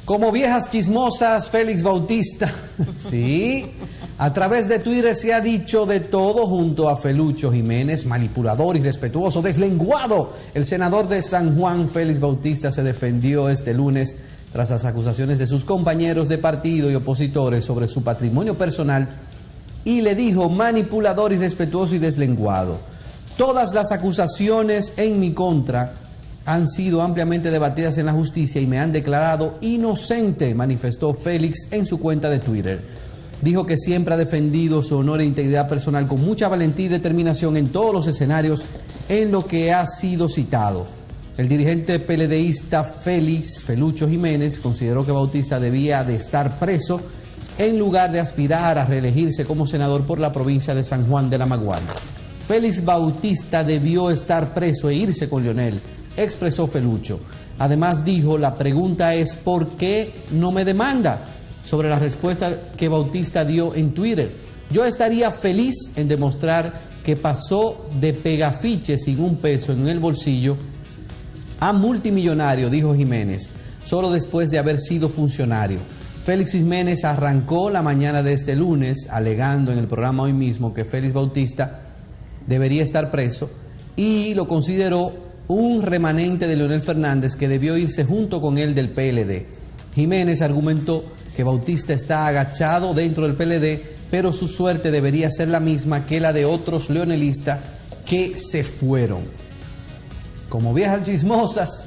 Como viejas chismosas, Félix Bautista, sí, a través de Twitter se ha dicho de todo junto a Felucho Jiménez, manipulador, irrespetuoso, deslenguado. El senador de San Juan, Félix Bautista, se defendió este lunes tras las acusaciones de sus compañeros de partido y opositores sobre su patrimonio personal y le dijo manipulador, irrespetuoso y deslenguado. Todas las acusaciones en mi contra han sido ampliamente debatidas en la justicia y me han declarado inocente, manifestó Félix en su cuenta de Twitter. Dijo que siempre ha defendido su honor e integridad personal con mucha valentía y determinación en todos los escenarios en lo que ha sido citado. El dirigente PLDista Felucho Jiménez consideró que Bautista debía de estar preso en lugar de aspirar a reelegirse como senador por la provincia de San Juan de la Maguana. Félix Bautista debió estar preso e irse con Leonel, expresó Felucho. Además dijo, la pregunta es ¿por qué no me demanda? Sobre la respuesta que Bautista dio en Twitter. Yo estaría feliz en demostrar que pasó de pegafiche sin un peso en el bolsillo a multimillonario, dijo Jiménez, solo después de haber sido funcionario. Félix Jiménez arrancó la mañana de este lunes alegando en el programa Hoy Mismo que Félix Bautista debería estar preso y lo consideró un remanente de Leonel Fernández que debió irse junto con él del PLD. Jiménez argumentó que Bautista está agachado dentro del PLD, pero su suerte debería ser la misma que la de otros leonelistas que se fueron. Como viejas chismosas,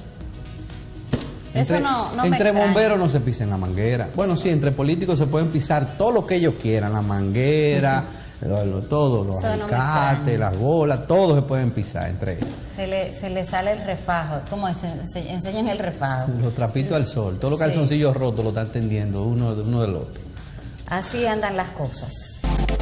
entre bomberos no se pisen la manguera. Bueno, sí, entre políticos se pueden pisar todo lo que ellos quieran, la manguera, todo, los alicates, las bolas, todo se pueden pisar entre ellos. Se le sale el refajo, ¿cómo es? Enseñan el refajo. Los trapitos al sol, todos los calzoncillos rotos lo están tendiendo uno del otro. Así andan las cosas.